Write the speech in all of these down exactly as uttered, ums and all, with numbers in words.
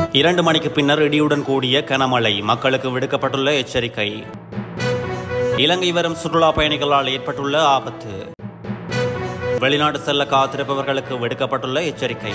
இரண்டு மணிக்கு பின்னர் இடியுடன் கூடிய கனமழை, மக்களுக்கு விடுக்கப்பட்டுள்ள எச்சரிக்கை. இலங்கை வரும் சுற்றுலா பயணிகளால் ஏற்பட்டுள்ள ஆபத்து, வெளிநாடு செல்ல காத்திருப்பவர்களுக்கு விடுக்கப்பட்டுள்ள எச்சரிக்கை.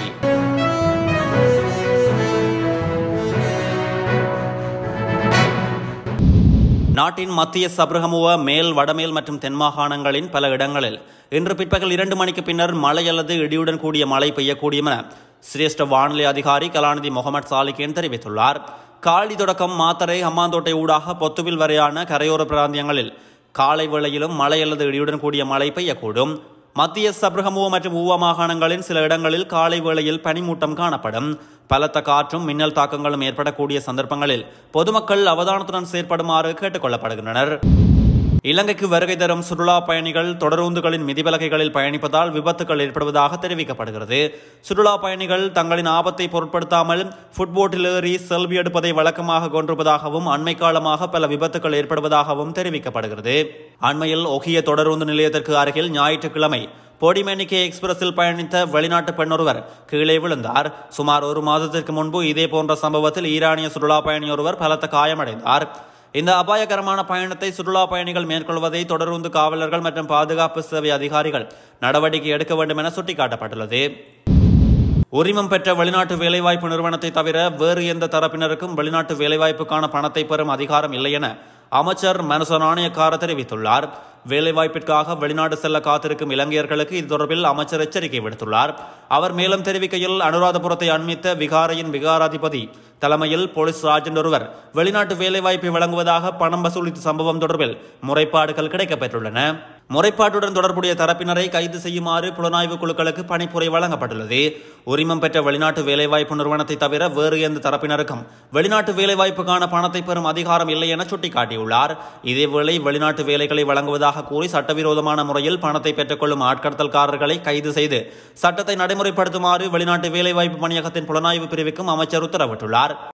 நாட்டின் மத்திய சப்ரகமுவ, மேல், வடமேல் மற்றும் தென் மாகாணங்களின் பல இடங்களில் இன்று பிற்பகல் இரண்டு மணிக்கு பின்னர் மழை அல்லது இடியுடன் கூடிய மழை பெய்யக்கூடியும் என சிரேஷ்ட வானிலை அதிகாரி கலாநிதி முகமது சாலிகேன் தெரிவித்துள்ளார். காலி தொடக்கம் மாத்தறை, ஹம்மாந்தோட்டை ஊடாக பொத்துவில் வரையான கரையோர பிராந்தியங்களில் காலை வேளையிலும் மழை அல்லது இடியுடன் கூடிய மழை பெய்யக்கூடும். மத்திய சப்ரகமுவ மற்றும் ஊவா மாகாணங்களின் சில இடங்களில் காலை வேளையில் பனிமூட்டம் காணப்படும். பலத்த காற்றும் மின்னல் தாக்கங்களும் ஏற்படக்கூடிய சந்தர்ப்பங்களில் பொதுமக்கள் அவதானத்துடன் செயற்படுமாறு கேட்டுக் கொள்ளப்படுகின்றனர். இலங்கைக்கு வருகை தரும் சுற்றுலா பயணிகள் தொடரூந்துகளின் மிதிபலகைகளில் பயணிப்பதால் விபத்துகள் ஏற்படுவதாக தெரிவிக்கப்படுகிறது. சுற்றுலா பயணிகள் தங்களின் ஆபத்தை பொருட்படுத்தாமல் ஃபுட்போட்டில் ஏறி செல்வி எடுப்பதை வழக்கமாக கொண்டிருப்பதாகவும் அண்மை காலமாக பல விபத்துகள் ஏற்படுவதாகவும் தெரிவிக்கப்படுகிறது. அண்மையில் ஒகிய தொடரூந்து நிலையத்திற்கு அருகில் ஞாயிற்றுக்கிழமை போடிமேனிகே எக்ஸ்பிரஸில் பயணித்த வெளிநாட்டு பெண்ணொருவர் கீழே விழுந்தார். சுமார் ஒரு மாதத்திற்கு முன்பு இதே போன்ற சம்பவத்தில் ஈரானிய சுற்றுலா பயணி ஒருவர் பலத்த காயமடைந்தார். இந்த அபாயகரமான பயணத்தை சுற்றுலா பயணிகள் மேற்கொள்வதை தொடர்ந்து காவலர்கள் மற்றும் பாதுகாப்பு சேவை அதிகாரிகள் நடவடிக்கை எடுக்க வேண்டும் என சுட்டிக்காட்டப்பட்டுள்ளது. உரிமம் பெற்ற வெளிநாட்டு வேலைவாய்ப்பு நிறுவனத்தை தவிர வேறு எந்த தரப்பினருக்கும் வெளிநாட்டு வேலைவாய்ப்புக்கான பணத்தை பெறும் அதிகாரம் இல்லை என அமைச்சர் மனுச நாணயக்கார தெரிவித்துள்ளார். வேலைவாய்ப்பிற்காக வெளிநாடு செல்ல காத்திருக்கும் இலங்கையர்களுக்கு இது தொடர்பில் அமைச்சர் எச்சரிக்கை விடுத்துள்ளார். அவர் மேலும் தெரிவிக்கையில், அனுராதபுரத்தை அண்மித்த விகாரையின் விகாராதிபதி தலைமையில் போலீஸ் ராஜெண்ட் ஒருவர் வெளிநாட்டு வேலைவாய்ப்பை வழங்குவதாக பணம் வசூலித்த சம்பவம் தொடர்பில் முறைப்பாடுகள் கிடைக்கப்பெற்றுள்ளன. முறைப்பாட்டுடன் தொடர்புடைய தரப்பினரை கைது செய்யுமாறு புலனாய்வு குழுக்களுக்கு பணிப்புரை வழங்கப்பட்டுள்ளது. உரிமம் பெற்ற வெளிநாட்டு வேலைவாய்ப்பு நிறுவனத்தை தவிர வேறு எந்த தரப்பினருக்கும் வெளிநாட்டு வேலைவாய்ப்புக்கான பணத்தை பெறும் அதிகாரம் இல்லை என சுட்டிக்காட்டியுள்ளார். இதேவேளை வெளிநாட்டு வேலைகளை வழங்குவதாக கூறி சட்டவிரோதமான முறையில் பணத்தை பெற்றுக்கொள்ளும் ஆட்கடத்தல்காரர்களை கைது செய்து சட்டத்தை நடைமுறைப்படுத்துமாறு வெளிநாட்டு வேலைவாய்ப்பு பணியகத்தின் புலனாய்வு பிரிவுக்கும் அமைச்சர் உத்தரவிட்டுள்ளார்.